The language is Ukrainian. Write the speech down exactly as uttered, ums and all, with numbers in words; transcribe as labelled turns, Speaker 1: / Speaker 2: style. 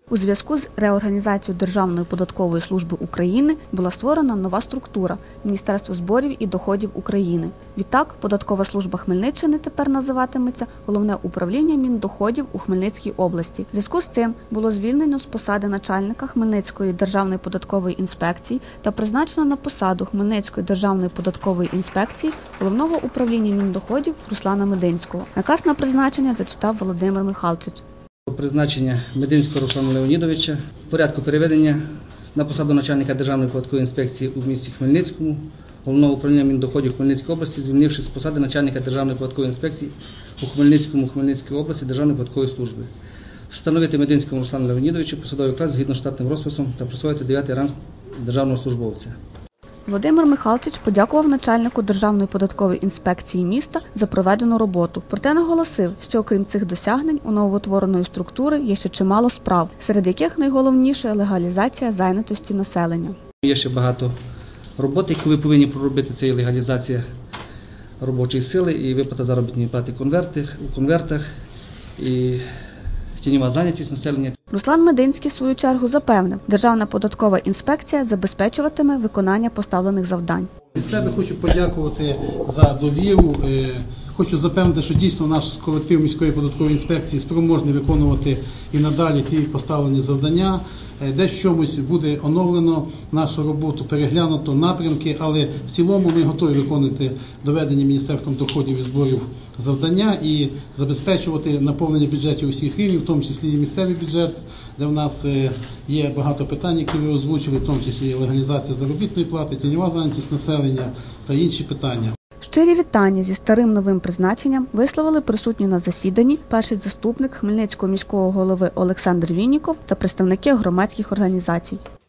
Speaker 1: У зв'язку з реорганізацією Державної податкової служби України була створена нова структура – Міністерство зборів і доходів України. Відтак, Податкова служба Хмельниччини тепер називатиметься Головне управління Міндоходів у Хмельницькій області. В зв'язку з цим було звільнено з посади начальника Хмельницької державної податкової інспекції та призначено на посаду Хмельницької державної податкової інспекції Головного управління Міндоходів Руслана Мединського. Наказ на призначення зачитав Володимир Михайлович.
Speaker 2: Призначення Мединського Руслана Леонідовича, в порядку переведення на посаду начальника Державної податкової інспекції у місті Хмельницькому, Головного управління Міндоходів Хмельницької області, звільнивши з посади начальника Державної податкової інспекції у Хмельницькому, Хмельницької області Державної податкової служби. Встановити Мединському Руслану Леонідовичу посадовий оклад згідно з штатним розписом та присвоїти дев'ятий ранг державного службовця.
Speaker 1: Володимир Михайлович подякував начальнику Державної податкової інспекції міста за проведену роботу. Проте наголосив, що окрім цих досягнень у новоутвореної структури є ще чимало справ, серед яких найголовніше – легалізація зайнятості населення.
Speaker 2: Є ще багато роботи, яку ви повинні проробити. Це і легалізація робочої сили, і виплата заробітної плати у конвертах, і тіньова зайнятість населення.
Speaker 1: Руслан Мединський, в свою чергу, запевнив, Державна податкова інспекція забезпечуватиме виконання поставлених завдань.
Speaker 3: Від себе хочу подякувати за довіру. Хочу запевнити, що дійсно наш колектив міської податкової інспекції спроможний виконувати і надалі ті поставлені завдання. Десь в чомусь буде оновлено нашу роботу, переглянуто напрямки, але в цілому ми готові виконувати доведені Міністерством доходів і зборів завдання і забезпечувати наповнення бюджетів усіх рівнів, в тому числі і місцевий бюджет, де в нас є багато питань, які ви озвучили, в тому числі і легалізація заробітної плати, тіньова зайнятість населення та інші питання.
Speaker 1: Щирі вітання зі старим новим призначенням висловили присутні на засіданні перший заступник Хмельницького міського голови Олександр Вінніков та представники громадських організацій.